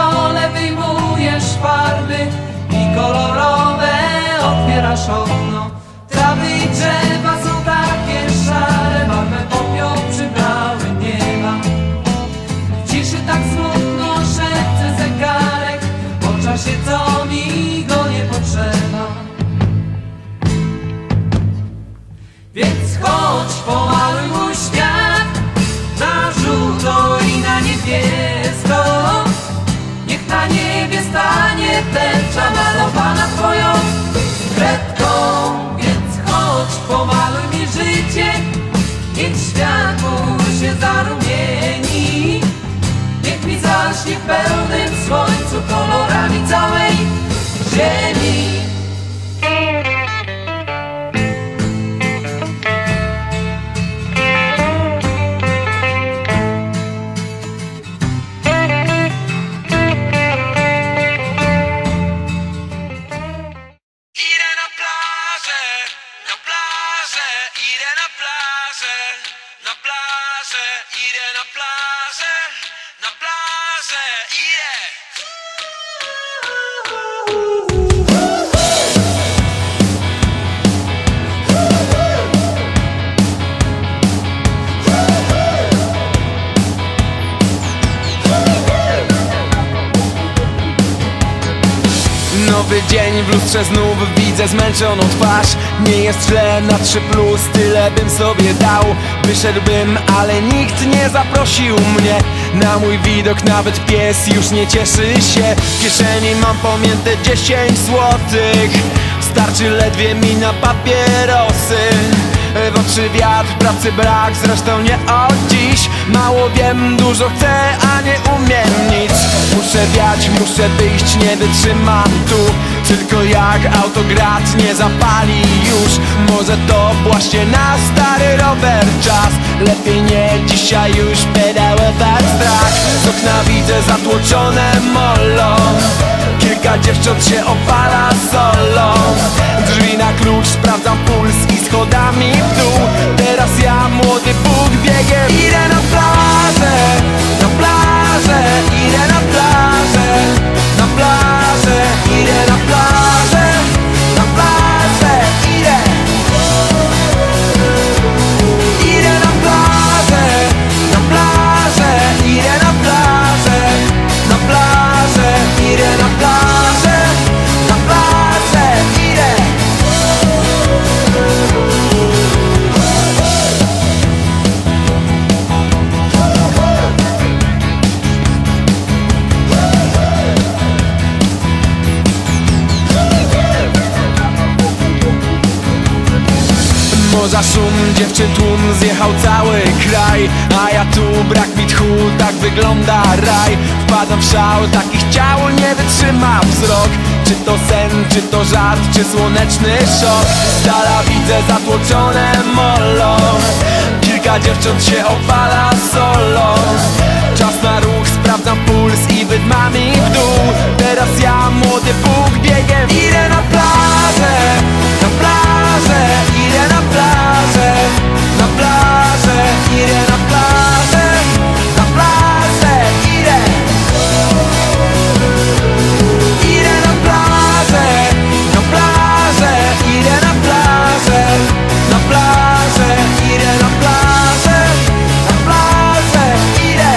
stole wyjmujesz farby i kolorowe otwierasz okno. Trawy i drzewa są takie szare, barwę popiół przybrały nieba. W ciszy tak smutno szepce zegarek, po czasie co mi go nie potrzeba. Więc chodź, pomaluj mój świat na żółto i na niebiesko. Niech na niebie stanie tęcza malowana twoją kredką. Więc chodź, pomaluj mi życie, niech światło się zarumieni. Niech mi zaśnie w pełnym słońcu kolorami całej ziemi. Nowy dzień w lustrze, znów widzę zmęczoną twarz. Nie jest źle, na 3+, tyle bym sobie dał. Wyszedłbym, ale nikt nie zaprosił mnie. Na mój widok nawet pies już nie cieszy się. W kieszeni mam pomięte 10 złotych. Starczy ledwie mi na papierosy. W oczy wiatr, pracy brak, zresztą nie od dziś. Mało wiem, dużo chcę, a nie umiem nic. Muszę wiać, muszę wyjść, nie wytrzymam tu. Tylko jak autograt nie zapali już. Może to właśnie na stary rower czas. Lepiej nie, dzisiaj już pedałować strach. Z okna widzę zatłoczone molo. Kilka dziewcząt się opala solo. Drzwi na klucz, sprawdzam puls i schodami w dół. Teraz ja, młody Bóg, biegiem idę na plażę, na plażę, idę na plażę, na plażę, idę na plażę, na plażę, idę. Idę na plażę, na plażę, idę na plażę, na plażę, idę na plażę, na plażę, idę. Morza szum, dziewczyn tłum, zjechał cały kraj. A ja tu, brak mi tchu, tak wygląda raj. Wpadam w szał, takich ciał nie wytrzyma wzrok. Czy to sen, czy to żart, czy słoneczny szok. Z dala widzę zatłoczone molo. Kilka dziewcząt się opala solo. Czas na ruch, sprawdzam puls i wydmami w dół. Teraz ja, młody Bóg, biegiem idę na plażę, na plażę, idę na plażę, na plażę, idę na plażę, na plażę, idę. Idę na plażę, na plażę, idę na plażę, na plażę, idę na plażę, na plażę, idę.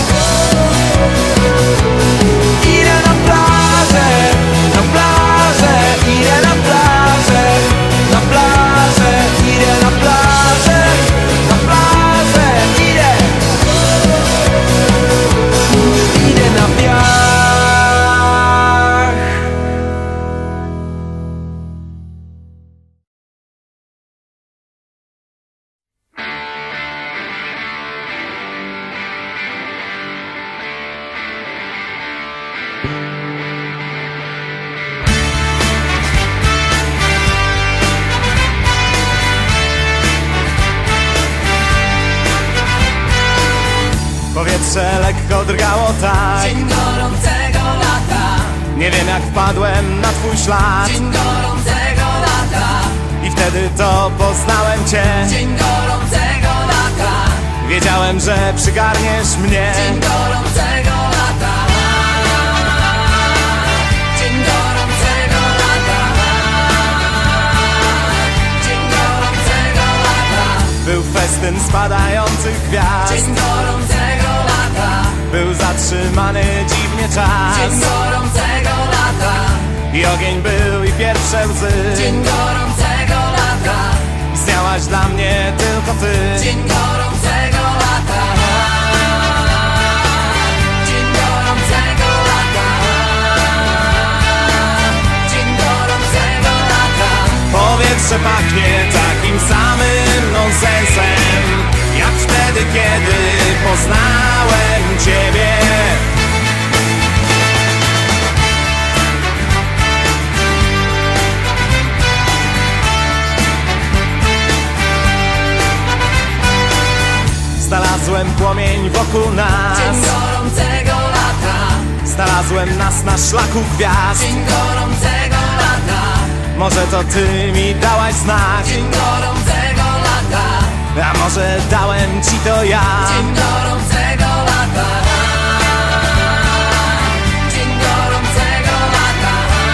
Idę na plażę, na plażę, idę na plażę, na plażę, idę na plażę, na plażę, idę. Idę na wiach. Powietrze lekko drgało tak. Dzień gorącego lata, Nie wiem jak wpadłem na twój ślad. dzień gorącego lata, I wtedy to poznałem cię. dzień gorącego lata, Wiedziałem, że przygarniesz mnie. dzień gorącego lata. spadających gwiazd. Dzień gorącego lata, Był zatrzymany dziwnie czas. dzień gorącego lata, I ogień był i pierwsze łzy. dzień gorącego lata, Istniałaś dla mnie tylko ty. dzień gorącego lata, dzień gorącego lata, dzień gorącego lata. Powietrze pachnie takim samym nonsensem, jak wtedy, kiedy poznałem ciebie. Znalazłem płomień wokół nas. Dzień gorącego lata, Znalazłem nas na szlaku gwiazd. dzień gorącego lata, Może to ty mi dałaś znak, dzień gorącego lata, a może dałem ci to ja. dzień gorącego lata, dzień gorącego lata,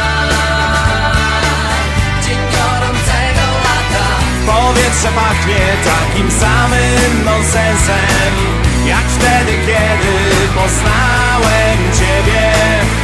dzień gorącego lata. Powietrze pachnie takim samym nonsensem, jak wtedy, kiedy poznałem ciebie.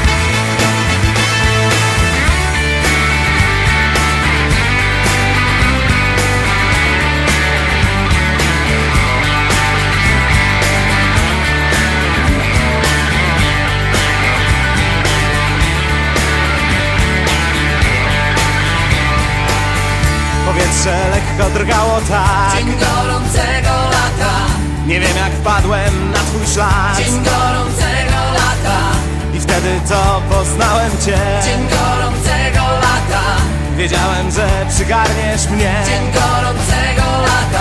Powietrze lekko drgało tak. Dzień gorącego lata, Nie wiem jak wpadłem na twój ślad. dzień gorącego lata, I wtedy to poznałem cię. dzień gorącego lata, Wiedziałem, że przygarniesz mnie. dzień gorącego lata,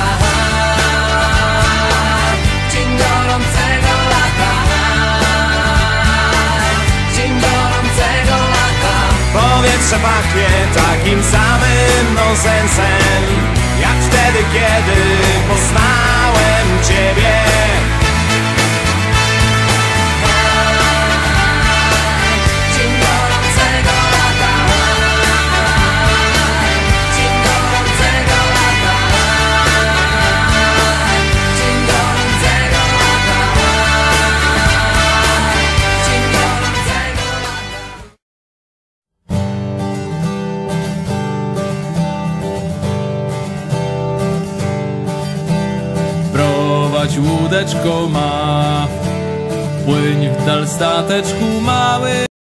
dzień gorącego lata, dzień gorącego lata. Powietrze pachnie takim samym nonsensem, jak wtedy, kiedy poznałem ciebie. Dzień gorącego lata, dzień gorącego lata, dzień gorącego lata, dzień gorącego lata. Prowadź łódeczko ma, płyń w dal stateczku mały.